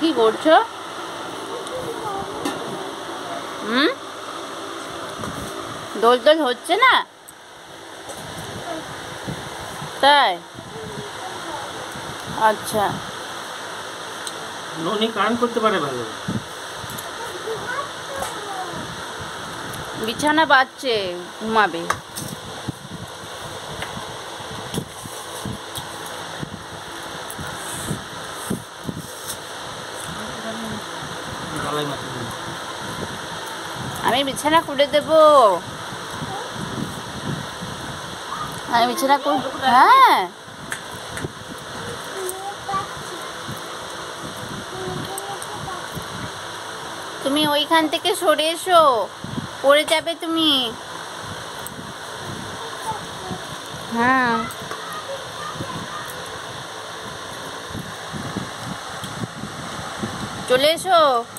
কি করছো? দোল দোল হচ্ছে না তাই? আচ্ছা, ননি কান করতে পারে ভালো। বিছানা বাজছে, ঘুমাবে। আমি বিছানা করে দেব। আমি বিছানা করে, হ্যাঁ তুমি ওইখান থেকে সরে এসো, পড়ে যাবে তুমি। হ্যাঁ চলে এসো।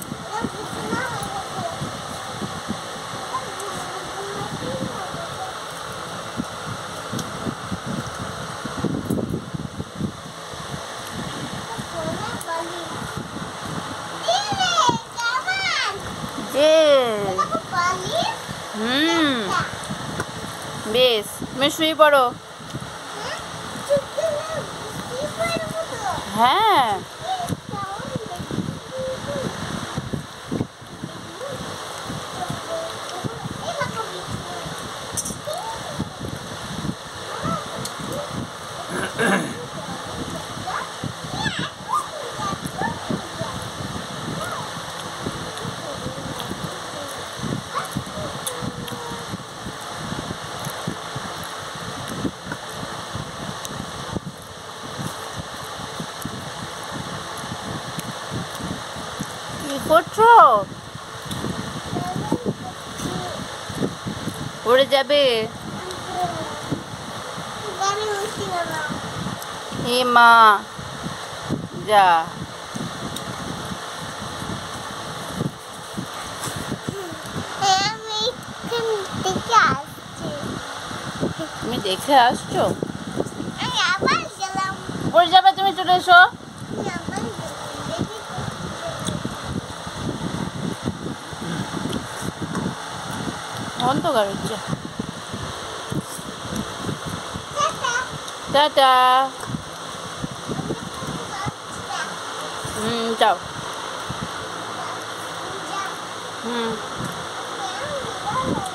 বেশ, তুমি শুয়ে পড়ো। হ্যাঁ কি করছো? পড়ে যাবে। এ মা, যা। তুমি দেখে আসছো? পড়ে যাবে তুমি, চলে এসো। অন্ধকার হচ্ছে। টাটা। যাও।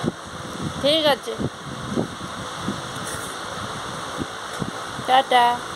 ঠিক আছে, টাটা।